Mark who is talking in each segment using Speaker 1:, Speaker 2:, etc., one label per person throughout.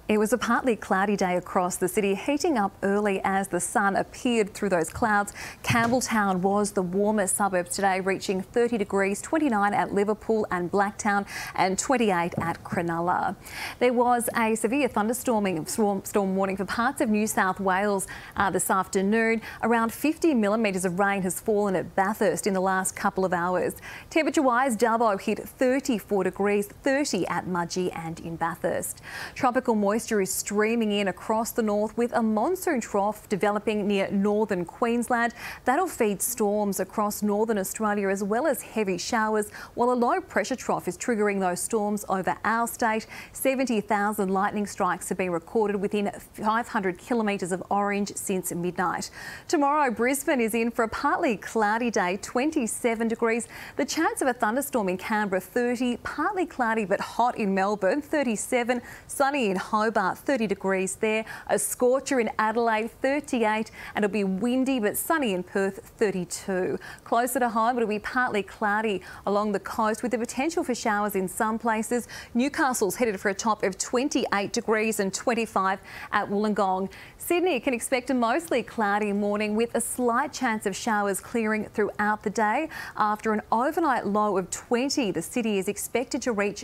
Speaker 1: It was a partly cloudy day across the city, heating up early as the sun appeared through those clouds. Campbelltown was the warmest suburb today, reaching 30 degrees, 29 at Liverpool and Blacktown and 28 at Cronulla. There was a severe thunderstorm warning for parts of New South Wales this afternoon. Around 50 millimetres of rain has fallen at Bathurst in the last couple of hours. Temperature-wise, Dubbo hit 34 degrees, 30 at Mudgee and in Bathurst. Tropical moisture is streaming in across the north with a monsoon trough developing near northern Queensland. That'll feed storms across northern Australia as well as heavy showers, while a low pressure trough is triggering those storms over our state. 70,000 lightning strikes have been recorded within 500 kilometres of orange since midnight. Tomorrow, Brisbane is in for a partly cloudy day, 27 degrees. The chance of a thunderstorm in Canberra, 30, partly cloudy but hot in Melbourne, 37, sunny in Hobart, 30 degrees there, a scorcher in Adelaide, 38, and it'll be windy but sunny in Perth, 32. Closer to home, it'll be partly cloudy along the coast with the potential for showers in some places. Newcastle's headed for a top of 28 degrees and 25 at Wollongong. Sydney can expect a mostly cloudy morning with a slight chance of showers clearing throughout the day. After an overnight low of 20, the city is expected to reach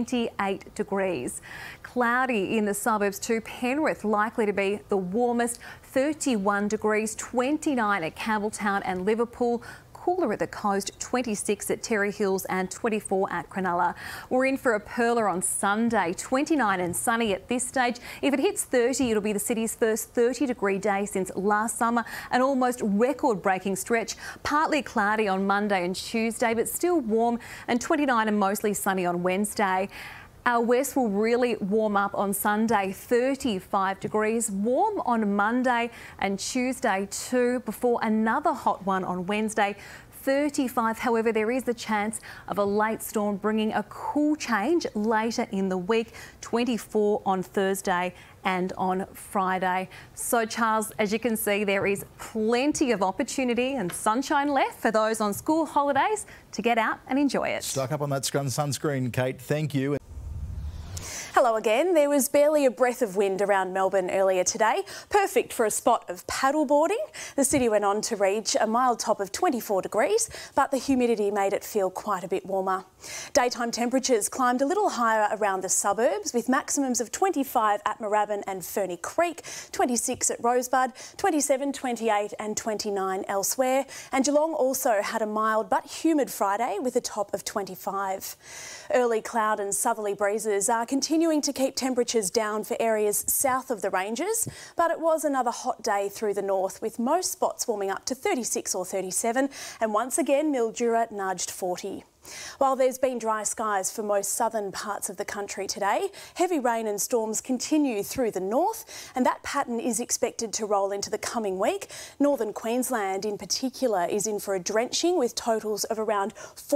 Speaker 1: 28 degrees. Cloudy in the suburbs too. Penrith likely to be the warmest, 31 degrees, 29 at Campbelltown and Liverpool. Cooler at the coast, 26 at Terry Hills and 24 at Cronulla. We're in for a perler on Sunday, 29 and sunny at this stage. If it hits 30, it'll be the city's first 30-degree day since last summer, an almost record-breaking stretch. Partly cloudy on Monday and Tuesday, but still warm, and 29 and mostly sunny on Wednesday. Our west will really warm up on Sunday, 35 degrees, warm on Monday and Tuesday too, before another hot one on Wednesday, 35. However, there is the chance of a late storm bringing a cool change later in the week, 24 on Thursday and on Friday. So, Charles, as you can see, there is plenty of opportunity and sunshine left for those on school holidays to get out and enjoy it.
Speaker 2: Stuck up on that sunscreen, Kate. Thank you.
Speaker 3: Hello again. There was barely a breath of wind around Melbourne earlier today, perfect for a spot of paddleboarding. The city went on to reach a mild top of 24 degrees, but the humidity made it feel quite a bit warmer. Daytime temperatures climbed a little higher around the suburbs, with maximums of 25 at Moorabbin and Ferny Creek, 26 at Rosebud, 27, 28 and 29 elsewhere. And Geelong also had a mild but humid Friday with a top of 25. Early cloud and southerly breezes are continuing to keep temperatures down for areas south of the ranges, but it was another hot day through the north, with most spots warming up to 36 or 37, and once again Mildura nudged 40. While there's been dry skies for most southern parts of the country today, heavy rain and storms continue through the north, and that pattern is expected to roll into the coming week. Northern Queensland in particular is in for a drenching, with totals of around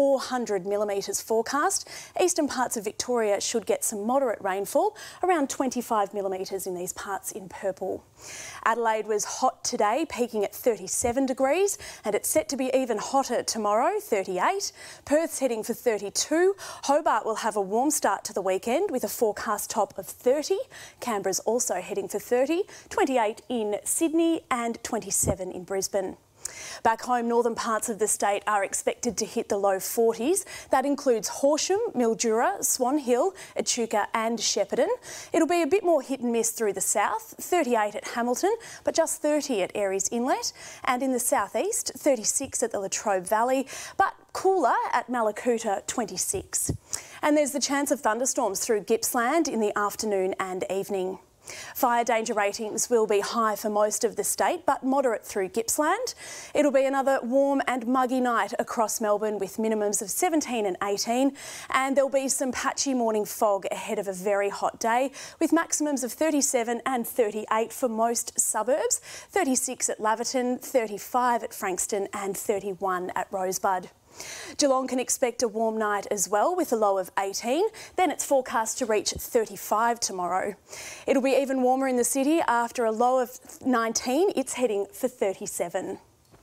Speaker 3: 400 millimetres forecast. Eastern parts of Victoria should get some moderate rainfall, around 25 millimetres in these parts in purple. Adelaide was hot today, peaking at 37 degrees, and it's set to be even hotter tomorrow, 38. Perth's heading for 32. Hobart will have a warm start to the weekend with a forecast top of 30. Canberra's also heading for 30, 28 in Sydney and 27 in Brisbane. Back home, northern parts of the state are expected to hit the low 40s. That includes Horsham, Mildura, Swan Hill, Echuca and Shepparton. It'll be a bit more hit and miss through the south, 38 at Hamilton, but just 30 at Aireys Inlet. And in the southeast, 36 at the Latrobe Valley, but cooler at Malakuta, 26. And there's the chance of thunderstorms through Gippsland in the afternoon and evening. Fire danger ratings will be high for most of the state, but moderate through Gippsland. It'll be another warm and muggy night across Melbourne with minimums of 17 and 18, and there'll be some patchy morning fog ahead of a very hot day with maximums of 37 and 38 for most suburbs, 36 at Laverton, 35 at Frankston and 31 at Rosebud. Geelong can expect a warm night as well with a low of 18. Then it's forecast to reach 35 tomorrow. It'll be even warmer in the city after a low of 19. It's heading for 37.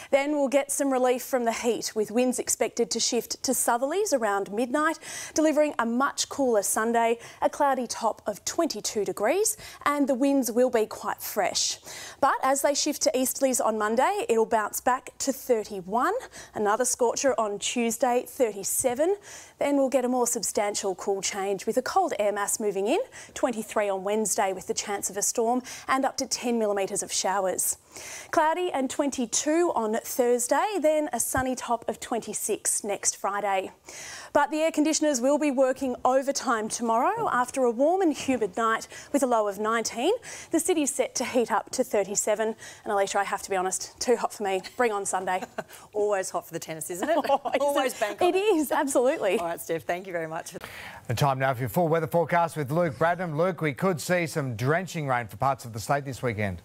Speaker 3: Then we'll get some relief from the heat, with winds expected to shift to southerlies around midnight, delivering a much cooler Sunday, a cloudy top of 22 degrees, and the winds will be quite fresh. But as they shift to easterlies on Monday, it'll bounce back to 31, another scorcher on Tuesday, 37. Then we'll get a more substantial cool change with a cold air mass moving in, 23 on Wednesday with the chance of a storm and up to 10 millimetres of showers. Cloudy and 22 on Thursday, then a sunny top of 26 next Friday. But the air conditioners will be working overtime tomorrow after a warm and humid night with a low of 19. The city's set to heat up to 37. And Alicia, I have to be honest, too hot for me. Bring on Sunday.
Speaker 4: Always hot for the tennis, isn't it?
Speaker 3: Always bank on it. It is, absolutely.
Speaker 4: All right, Steph, thank you very much.
Speaker 5: And time now for your full weather forecast with Luke Bradham. Luke, we could see some drenching rain for parts of the state this weekend.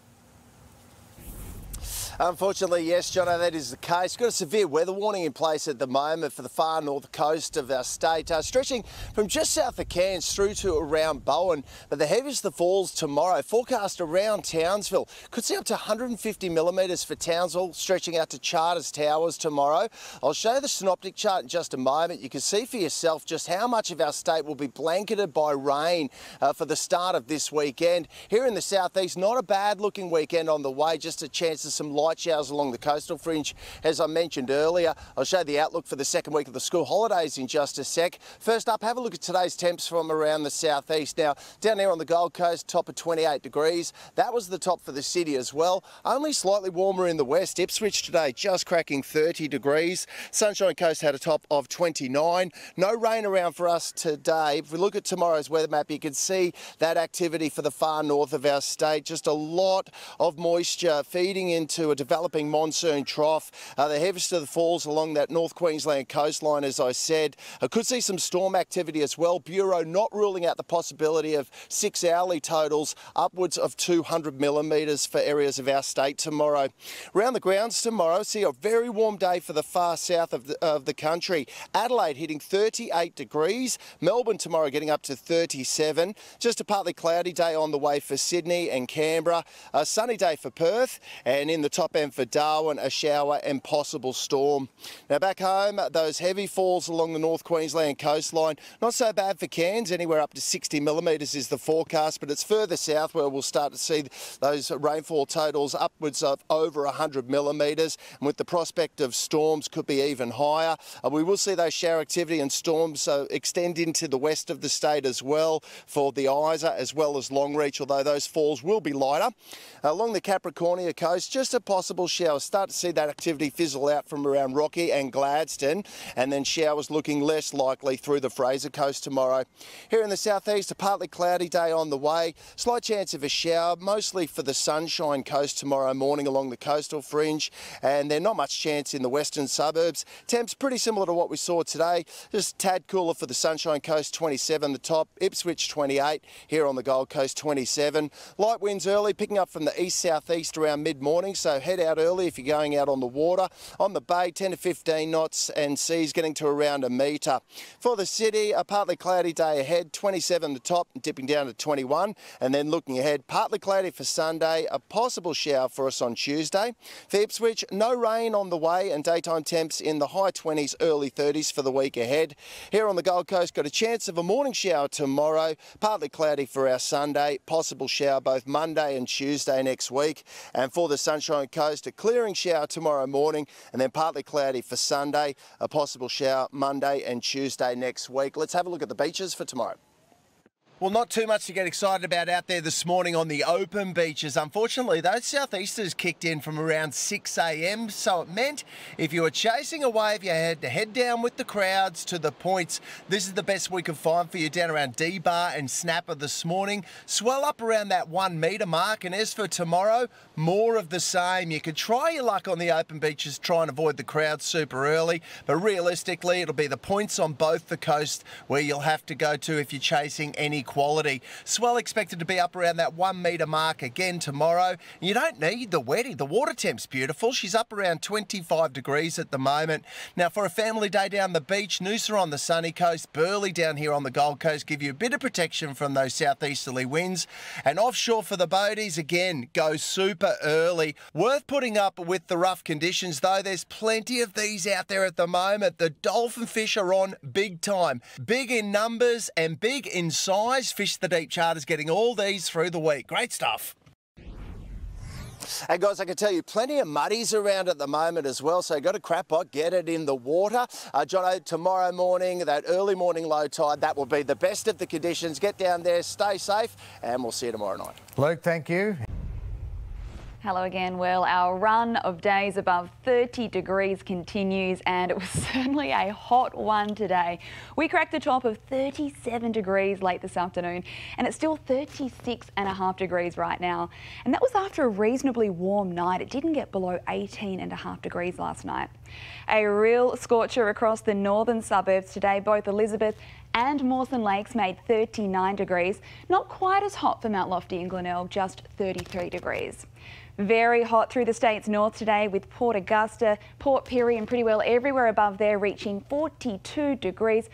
Speaker 6: Unfortunately, yes, Jono, that is the case. Got a severe weather warning in place at the moment for the far north coast of our state, stretching from just south of Cairns through to around Bowen. But the heaviest of the falls tomorrow, forecast around Townsville. Could see up to 150 millimetres for Townsville, stretching out to Charters Towers tomorrow. I'll show you the synoptic chart in just a moment. You can see for yourself just how much of our state will be blanketed by rain for the start of this weekend. Here in the southeast, not a bad looking weekend on the way, just a chance of some light showers along the coastal fringe, as I mentioned earlier. I'll show you the outlook for the second week of the school holidays in just a sec. First up, have a look at today's temps from around the southeast. Now, down here on the Gold Coast, top of 28 degrees. That was the top for the city as well. Only slightly warmer in the west. Ipswich today just cracking 30 degrees. Sunshine Coast had a top of 29. No rain around for us today. If we look at tomorrow's weather map, you can see that activity for the far north of our state. Just a lot of moisture feeding into a developing monsoon trough. The heaviest of the falls along that North Queensland coastline, as I said. I could see some storm activity as well. Bureau not ruling out the possibility of 6 hourly totals, upwards of 200 millimetres for areas of our state tomorrow. Around the grounds tomorrow, see a very warm day for the far south of the country. Adelaide hitting 38 degrees. Melbourne tomorrow getting up to 37. Just a partly cloudy day on the way for Sydney and Canberra. A sunny day for Perth, and in the top end for Darwin, a shower and possible storm. Now back home, those heavy falls along the North Queensland coastline. Not so bad for Cairns, anywhere up to 60 millimetres is the forecast, but it's further south where we'll start to see those rainfall totals upwards of over 100 millimetres, and with the prospect of storms could be even higher. We will see those shower activity and storms extend into the west of the state as well for the Isa as well as Longreach, although those falls will be lighter. Along the Capricornia coast, just a possible shower. Start to see that activity fizzle out from around Rocky and Gladstone, and then showers looking less likely through the Fraser Coast tomorrow. Here in the southeast, a partly cloudy day on the way. Slight chance of a shower, mostly for the Sunshine Coast tomorrow morning along the coastal fringe, and there's not much chance in the western suburbs. Temps pretty similar to what we saw today, just a tad cooler for the Sunshine Coast, 27 the top, Ipswich 28, here on the Gold Coast 27. Light winds early, picking up from the east-southeast around mid-morning, so head out early if you're going out on the water. On the bay, 10 to 15 knots and seas getting to around a metre. For the city, a partly cloudy day ahead, 27 the top, dipping down to 21. And then looking ahead, partly cloudy for Sunday, a possible shower for us on Tuesday. For Ipswich, no rain on the way and daytime temps in the high 20s, early 30s for the week ahead. Here on the Gold Coast, got a chance of a morning shower tomorrow, partly cloudy for our Sunday, possible shower both Monday and Tuesday next week. And for the Sunshine Coast, a clearing shower tomorrow morning and then partly cloudy for Sunday, a possible shower Monday and Tuesday next week. Let's have a look at the beaches for tomorrow. Well, not too much to get excited about out there this morning on the open beaches. Unfortunately, those southeasters kicked in from around 6 a.m, so it meant if you were chasing a wave, you had to head down with the crowds to the points. This is the best we could find for you down around D-Bar and Snapper this morning. Swell up around that 1 metre mark, and as for tomorrow, more of the same. You could try your luck on the open beaches, try and avoid the crowds super early, but realistically, it'll be the points on both the coast where you'll have to go to if you're chasing any quality. Swell expected to be up around that 1 metre mark again tomorrow. You don't need the wetting. The water temp's beautiful. She's up around 25 degrees at the moment. Now, for a family day down the beach, Noosa on the sunny coast, Burleigh down here on the Gold Coast give you a bit of protection from those southeasterly winds. And offshore for the boaties, again, go super early. Worth putting up with the rough conditions, though. There's plenty of these out there at the moment. The dolphin fish are on big time. Big in numbers and big in size. Fish the Deep charters getting all these through the week. Great stuff. And guys, I can tell you plenty of muddies around at the moment as well, so got a crap pot, get it in the water. Jono, tomorrow morning, that early morning low tide, that will be the best of the conditions. Get down there, stay safe, and we'll see you tomorrow night.
Speaker 5: Luke, thank you.
Speaker 1: Hello again. Well, our run of days above 30 degrees continues, and it was certainly a hot one today. We cracked the top of 37 degrees late this afternoon, and it's still 36.5 degrees right now. And that was after a reasonably warm night. It didn't get below 18.5 degrees last night. A real scorcher across the northern suburbs today. Both Elizabeth and Mawson Lakes made 39 degrees. Not quite as hot for Mount Lofty and Glenelg, just 33 degrees. Very hot through the state's north today, with Port Augusta, Port Pirie and pretty well everywhere above there reaching 42 degrees.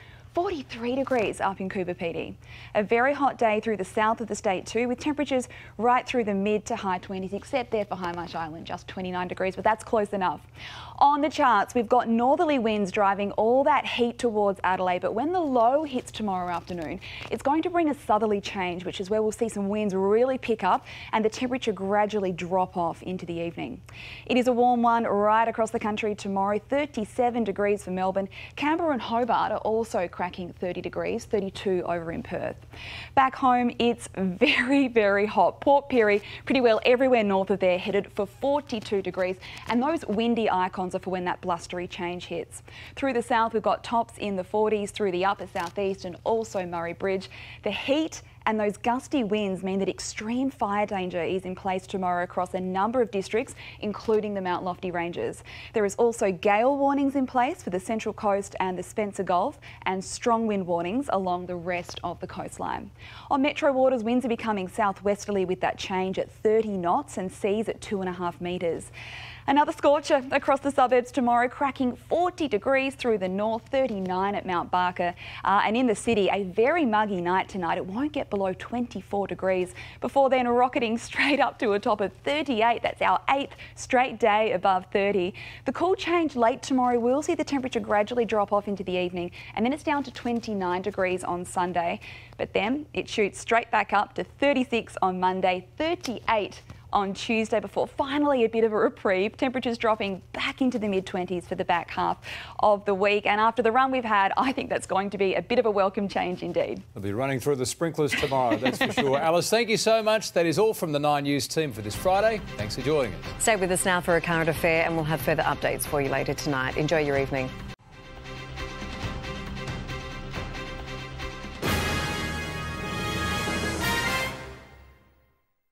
Speaker 1: 43 degrees up in Coober Pedy. A very hot day through the south of the state too, with temperatures right through the mid to high 20s, except there for High Marsh Island, just 29 degrees, but that's close enough. On the charts, we've got northerly winds driving all that heat towards Adelaide, but when the low hits tomorrow afternoon, it's going to bring a southerly change, which is where we'll see some winds really pick up and the temperature gradually drop off into the evening. It is a warm one right across the country tomorrow, 37 degrees for Melbourne. Canberra and Hobart are also cracking 30 degrees, 32 over in Perth. Back home, it's very, very hot. Port Pirie, pretty well everywhere north of there, headed for 42 degrees, and those windy icons are for when that blustery change hits. Through the south, we've got tops in the 40s through the upper southeast and also Murray Bridge. The heat and those gusty winds mean that extreme fire danger is in place tomorrow across a number of districts, including the Mount Lofty Ranges. There is also gale warnings in place for the Central Coast and the Spencer Gulf, and strong wind warnings along the rest of the coastline. On metro waters, winds are becoming southwesterly with that change at 30 knots and seas at 2.5 metres. Another scorcher across the suburbs tomorrow, cracking 40 degrees through the north, 39 at Mount Barker. And in the city, a very muggy night tonight. It won't get below 24 degrees. Before then, rocketing straight up to a top of 38. That's our 8th straight day above 30. The cool change late tomorrow will see the temperature gradually drop off into the evening, and then it's down to 29 degrees on Sunday. But then it shoots straight back up to 36 on Monday, 38 on Tuesday, before finally a bit of a reprieve. Temperatures dropping back into the mid-20s for the back half of the week. And after the run we've had, I think that's going to be a bit of a welcome change indeed.
Speaker 7: They'll be running through the sprinklers tomorrow, that's for sure. Alice, thank you so much. That is all from the 9 News team for this Friday. Thanks for joining us.
Speaker 8: Stay with us now for a current affair, and we'll have further updates for you later tonight. Enjoy your evening.